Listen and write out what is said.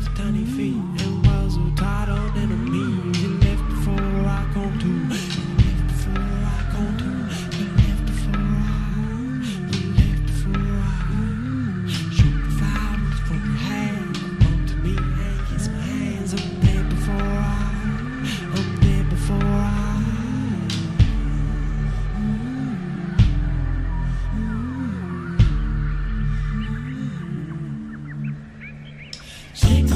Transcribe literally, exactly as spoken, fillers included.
tiny feet and was so titled and a mean. You left before I come to. You left before I come to. You left before I. You left before I. Shoot the flowers from your hand. Come to me and kiss my hands. Up there before I. Up there before I. Shake